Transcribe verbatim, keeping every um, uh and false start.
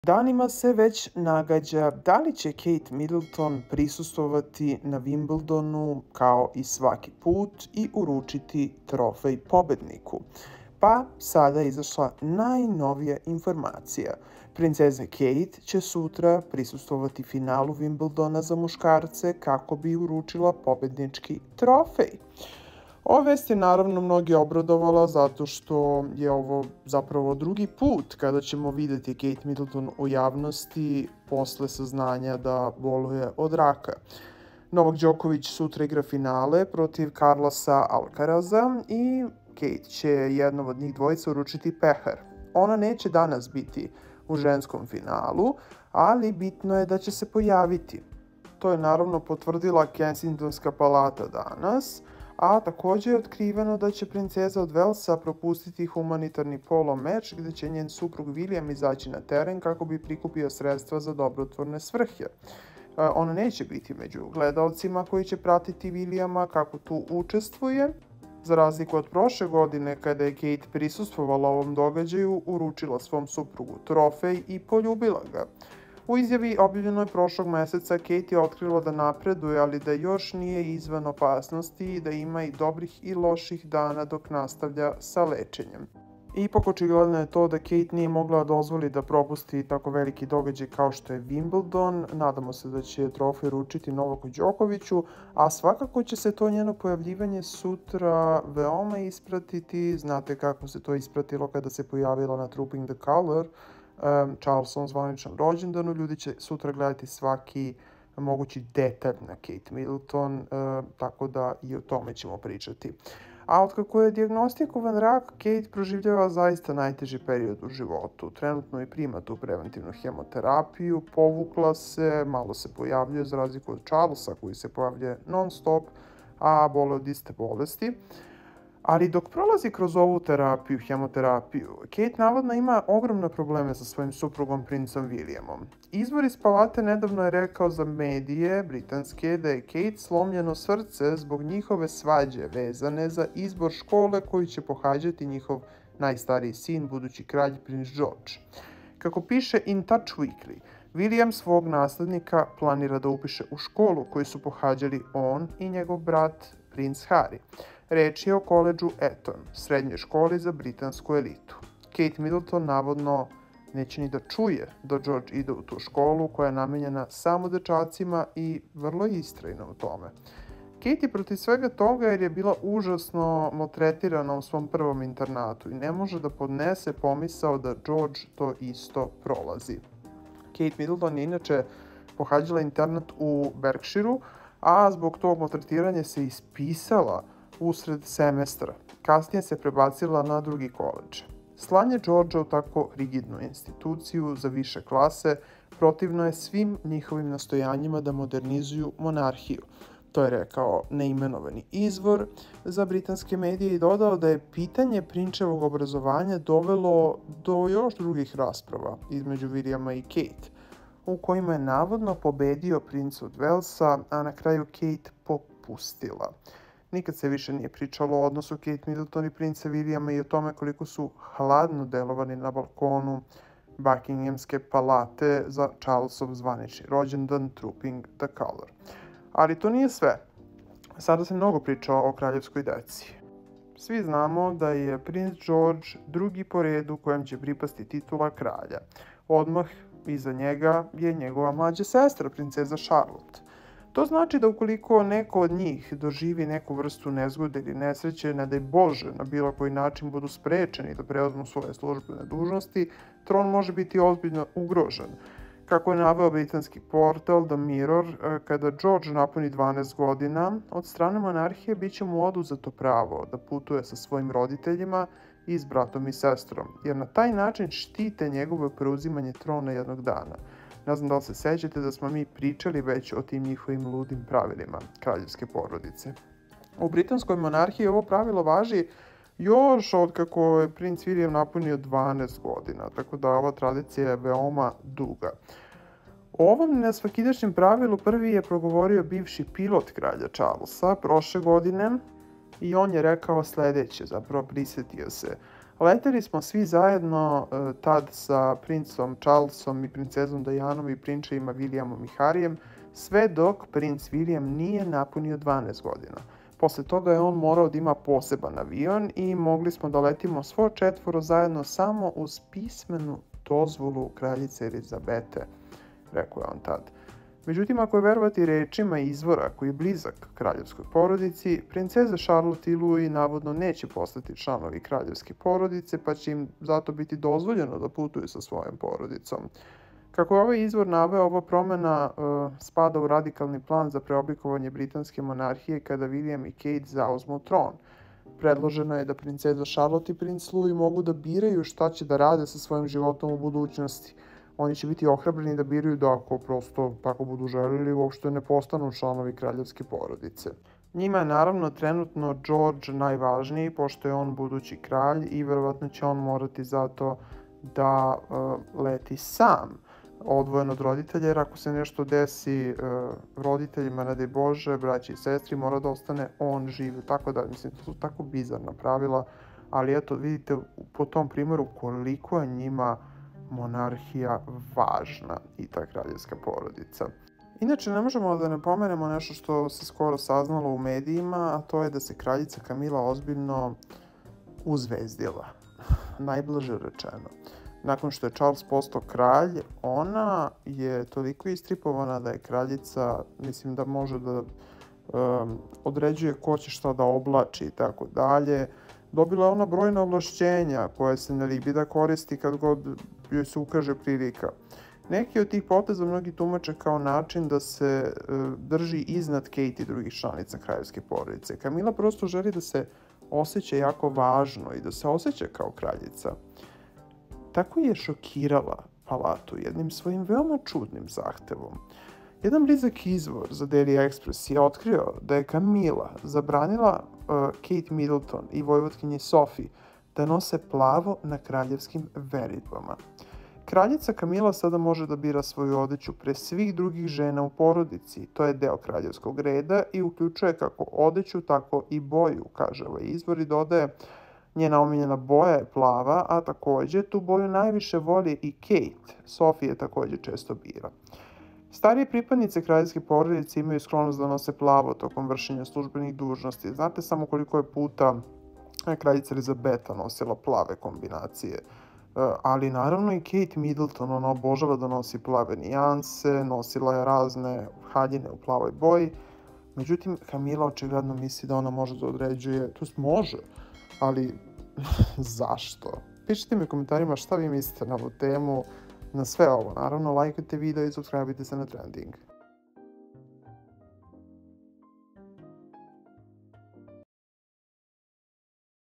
Danima se već nagađa da li će Kate Middleton prisustvovati na Wimbledonu kao i svaki put i uručiti trofej pobedniku. Pa sada je izašla najnovija informacija. Princeza Kate će sutra prisustvovati finalu Wimbledona za muškarce kako bi uručila pobednički trofej. Ova vest je naravno mnogi obradovala zato što je ovo zapravo drugi put kada ćemo videti Kate Middleton u javnosti posle saznanja da boluje od raka. Novak Đoković sutra igra finale protiv Carlosa Alcaraza i Kate će jednom od njih dvojica uručiti pehar. Ona neće danas biti u ženskom finalu, ali bitno je da će se pojaviti. To je naravno potvrdila Kensingtonska palata danas, a također je otkriveno da će princeza od Velsa propustiti humanitarni polo meč gde će njen suprug William izaći na teren kako bi prikupio sredstva za dobrotvorne svrhe. Ona neće biti među gledalcima koji će pratiti Williama kako tu učestvuje. Za razliku od prošle godine kada je Kate prisustvovala ovom događaju, uručila svom suprugu trofej i poljubila ga. U izjavi objavljenoj prošlog meseca Kate je otkrila da napreduje, ali da još nije izvan opasnosti i da ima i dobrih i loših dana dok nastavlja sa lečenjem. Ipak očigledno je to da Kate nije mogla dozvoli da propusti tako veliki događaj kao što je Wimbledon. Nadamo se da će trofej uručiti Novaku Đokoviću, a svakako će se to njeno pojavljivanje sutra veoma ispratiti. Znate kako se to ispratilo kada se pojavila na Trooping the Colour, Charlesovom zvaničnom rođendanu. Ljudi će sutra gledati svaki mogući detalj na Kate Middleton, tako da i o tome ćemo pričati. A otkako je dijagnostikovan rak, Kate proživljava zaista najteži period u životu. Trenutno i prima tu preventivnu hemoterapiju, povukla se, malo se pojavljuje za razliku od Charlesa koji se pojavljuje non stop, a bole od iste bolesti. Ali dok prolazi kroz ovu terapiju, hemoterapiju, Kate navodno ima ogromne probleme sa svojim suprugom princom Williamom. Izvor iz palate nedavno je rekao za medije britanske da je Kate slomljeno srce zbog njihove svađe vezane za izbor škole koju će pohađati njihov najstariji sin, budući kralj princ George. Kako piše In Touch Weekly, William svog naslednika planira da upiše u školu koju su pohađali on i njegov brat princ Harry. Reč je o koledžu Eton, srednjoj školi za britansku elitu. Kate Middleton navodno neće ni da čuje da George ide u tu školu koja je namenjena samo dečacima i vrlo istrajna u tome. Kate je protiv svega toga jer je bila užasno maltretirana u svom prvom internatu i ne može da podnese pomisao da George to isto prolazi. Kate Middleton je inače pohađala internat u Berkshireu, a zbog tog maltretiranja se ispisala usred semestra. Kasnije se prebacila na drugi koledž. Slanje Georgea u tako rigidnu instituciju za više klase protivno je svim njihovim nastojanjima da modernizuju monarhiju. To je rekao neimenovani izvor za britanske medije i dodao da je pitanje prinčevog obrazovanja dovelo do još drugih rasprava između Williama i Kate, u kojima je navodno pobedio princ od Velsa, a na kraju Kate popustila. Nikad se više nije pričalo o odnosu Kate Middleton i princa Williama i o tome koliko su hladno delovani na balkonu Buckinghamske palate za Charlesov zvanični rođendan Trooping the Colour. Ali to nije sve. Sada se mnogo priča o kraljevskoj deci. Svi znamo da je princ George drugi po redu kojem će pripasti titula kralja. Odmah iza njega je njegova mlađa sestra, princeza Charlotte. To znači da ukoliko neko od njih doživi neku vrstu nezgode ili nesreće, ne daj Bože, na bilo koji način budu sprečeni da preuzmu svoje službene dužnosti, tron može biti ozbiljno ugrožen. Kako je naveo britanski portal The Mirror, kada George napuni dvanaest godina, od strane monarhije bit će mu oduzeto pravo da putuje sa svojim roditeljima i s bratom i sestrom, jer na taj način štite njegovo preuzimanje trona jednog dana. Ne znam da li se sećate da smo mi pričali već o tim njihovim ludim pravilima kraljevske porodice. U britanskoj monarhiji ovo pravilo važi još od kako je princ William napunio dvanaest godina, tako da ova tradicija je veoma duga. O ovom nesvakidašnjem pravilu prvi je progovorio bivši pilot kralja Charlesa prošle godine i on je rekao sledeće, zapravo prisetio se. Leteli smo svi zajedno e, tad sa princom Charlesom i princezom Dianom i prinčevima Williamom i Harryjem, sve dok princ William nije napunio dvanaest godina. Posle toga je on morao da ima poseban avion i mogli smo da letimo svo četvoro zajedno samo uz pismenu dozvolu kraljice Elizabete, rekao je on tad. Međutim, ako je verovati rečima izvora koji je blizak kraljevskoj porodici, princeza Charlotte i Louis navodno neće postati članovi kraljevske porodice, pa će im zato biti dozvoljeno da putuju sa svojom porodicom. Kako je ovaj izvor naveo, ova promena uh, spada u radikalni plan za preoblikovanje britanske monarhije kada William i Kate zauzmu tron. Predloženo je da princeza Charlotte i princ Louis mogu da biraju šta će da rade sa svojim životom u budućnosti. Oni će biti ohrabreni da biraju da ako prosto tako budu želili uopšte ne postanu članovi kraljevske porodice. Njima je naravno trenutno George najvažniji, pošto je on budući kralj i verovatno će on morati zato da uh, leti sam, odvojen od roditelja, jer ako se nešto desi uh, roditeljima, ne daj Bože, braći i sestri, mora da ostane on živ, tako da, mislim, to su tako bizarna pravila, ali eto, vidite po tom primjeru koliko je njima monarhija važna i ta kraljevska porodica. Inače, ne možemo da ne pomenemo nešto što se skoro saznalo u medijima, a to je da se kraljica Kamila ozbiljno uzvezdila, najblaže rečeno. Nakon što je Charles postao kralj, ona je toliko istripovana da je kraljica, mislim da može da um, određuje ko će šta da oblači i tako dalje. Dobila je ona brojna ovlašćenja koje se ne libi da koristi kad god joj se ukaže prilika. Neki od tih poteza mnogi tumače kao način da se uh, drži iznad Kate i drugih članica kraljevske porodice. Kamila prosto želi da se osjeća jako važno i da se osjeća kao kraljica. Tako je šokirala palatu jednim svojim veoma čudnim zahtevom. Jedan blizak izvor za Daily Express je otkrio da je Kamila zabranila uh, Kate Middleton i vojvotkinji Sophie da nose plavo na kraljevskim veridbama. Kraljica Kamila sada može da bira svoju odeću pre svih drugih žena u porodici. To je deo kraljevskog reda i uključuje kako odeću, tako i boju, kaže ovaj izvor i dodaje njena omiljena boja je plava, a takođe tu boju najviše voli i Kate. Sophie je takođe često bira. Starije pripadnice kraljevske porodice imaju sklonost da nose plavo tokom vršenja službenih dužnosti. Znate samo koliko je puta kraljica Elizabeta nosila plave kombinacije. Ali naravno i Kate Middleton, ona obožava da nosi plave nijanse, nosila je razne haljine u plavoj boji. Međutim, Kamila očigledno misli da ona može da određuje, to jest može, ali zašto? Pišite mi u komentarima šta vi mislite na ovu temu, na sve ovo. Naravno, lajkajte video i subscribe se na Trending.